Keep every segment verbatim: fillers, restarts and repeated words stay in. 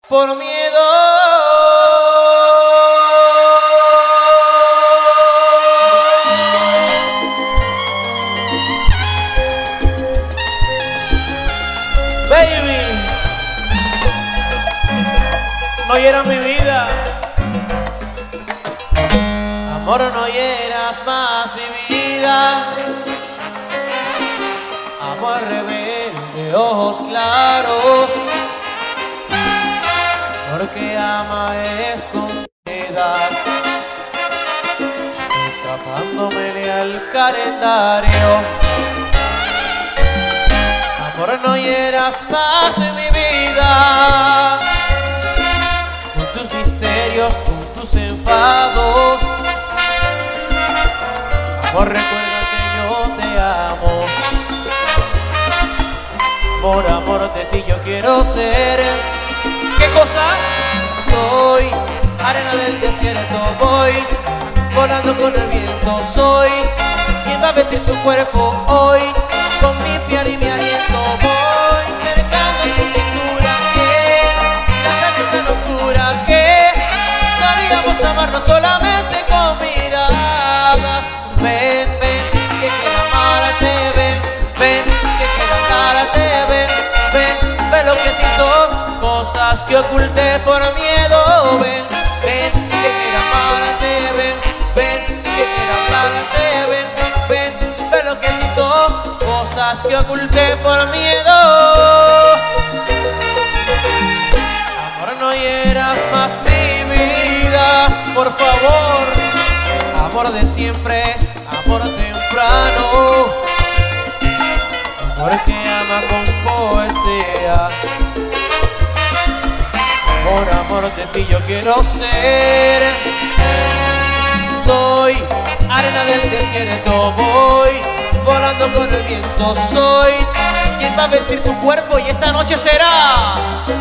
por miedo. Baby, no hieras mi vida. Amor, no hieras más mi vida. Amor rebelde, ojos claros, porque ama escondidas, escapándome al calendario. Amor, no hieras más en mi vida, con tus misterios, con tus enfados. Amor, recuerda que yo te amo. Amor, amor, de ti yo quiero ser. ¿Qué cosa? Soy arena del desierto, voy volando con el viento. Soy quien va a vestir tu cuerpo hoy, con mi piel y mi aliento. Voy cercando tu cintura, que las calles tan oscuras, que sabíamos amarnos solamente con mirada. Ven, ven, que quiero amarte, ven, ven, que quiero hablarte, ven, ven, ven lo que siento, cosas que oculté por miedo. Ven, ven, que quiero amarte, ven, ven, que quiero hablarte, ven, ven, ven lo que siento, cosas que oculté por miedo. Amor, no hieras más mi vida, por favor. Amor de siempre, amor temprano, amor que ama con poesía. Amor, amor, de ti yo quiero ser. Soy arena del desierto, voy volando con el viento. Soy quien va a vestir tu cuerpo y esta noche será.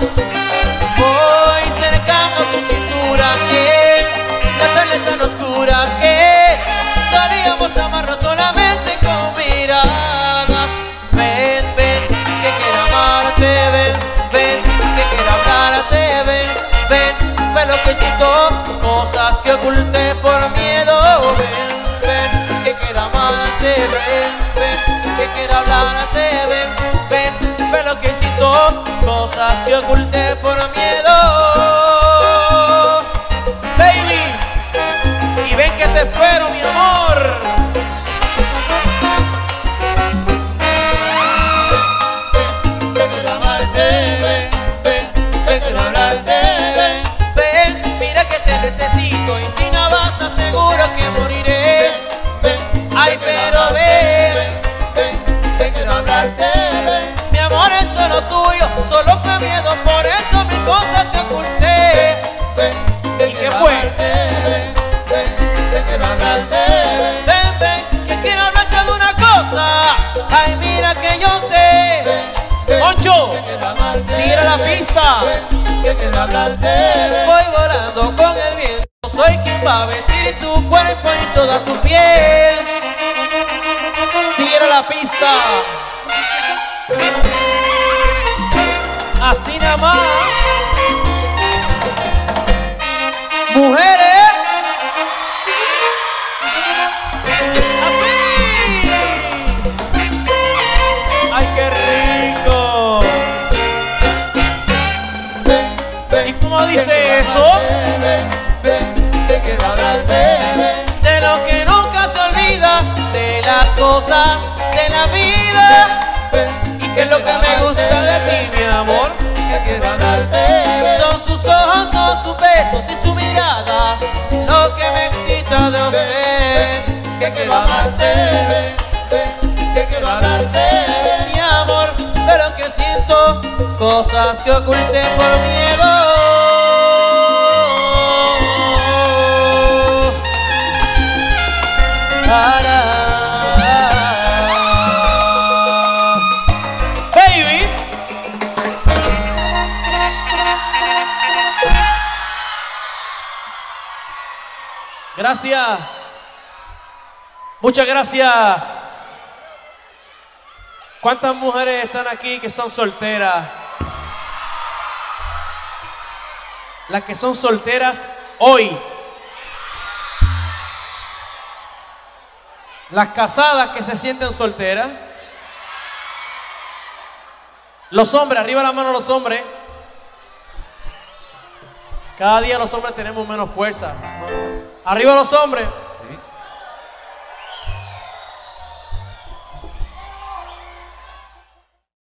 Voy cercando tu cintura, que las tardes tan oscuras, que solíamos amarnos solamente con miradas. Ven, ven, que quiero amarte, ven, ven, que quiero hablarte, ven, ven, ven lo que siento, cosas que oculté por miedo. Ven, ven, que quiero amarte, ven, ven, que quiero hablarte, ven, ven, ven lo que siento, cosas que oculté por miedo. Baby, y ven que te espero, mi amor. Ven, quiero amarte, ven, ven, ven, quiero hablarte, ven, ven, mira que te necesito y si no vas aseguro que moriré. Ay, pero ven, ven, ven, quiero hablarte, ven. Mi amor es solo tuyo, solo fue miedo, por eso mis cosas te oculté. ¿Y qué fue? Ven, ven, quiero hablarte, ven, ven, que quiero hablarte de una cosa. Ay, mira que yo sé, Moncho, sigue la pista. Voy volando con el viento, soy quien va a vestir tu cuerpo y toda tu piel. Sigue la pista. Así nada más. Mujeres, así. Ay, qué rico. ¿Y cómo dice eso? De lo que nunca se olvida, de las cosas de la vida. Y que es lo que me gusta de ti, mi amor, son sus ojos, son sus besos y su mirada, lo que me excita de usted. Que quiero amarte, que quiero hablarte, mi amor, pero que siento cosas que oculté por miedo. Para baby, gracias, muchas gracias. ¿Cuántas mujeres están aquí que son solteras? Las que son solteras hoy. Las casadas que se sienten solteras. Los hombres, arriba la mano los hombres. Cada día los hombres tenemos menos fuerza. Arriba los hombres.